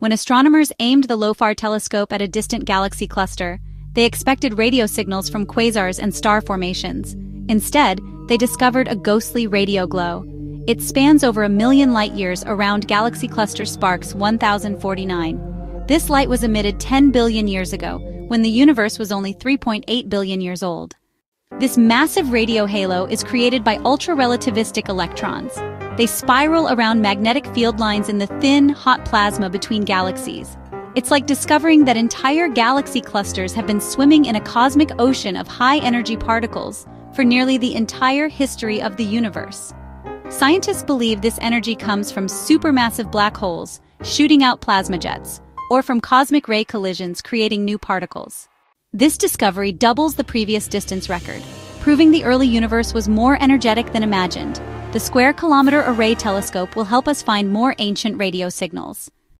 When astronomers aimed the LOFAR telescope at a distant galaxy cluster, they expected radio signals from quasars and star formations. Instead, they discovered a ghostly radio glow. It spans over 1 million light-years around galaxy cluster Sparks 1049. This light was emitted 10 billion years ago, when the universe was only 3.8 billion years old. This massive radio halo is created by ultra-relativistic electrons. They spiral around magnetic field lines in the thin, hot plasma between galaxies. It's like discovering that entire galaxy clusters have been swimming in a cosmic ocean of high-energy particles for nearly the entire history of the universe. Scientists believe this energy comes from supermassive black holes shooting out plasma jets, or from cosmic ray collisions creating new particles. This discovery doubles the previous distance record, proving the early universe was more energetic than imagined. The Square Kilometer Array telescope will help us find more ancient radio signals.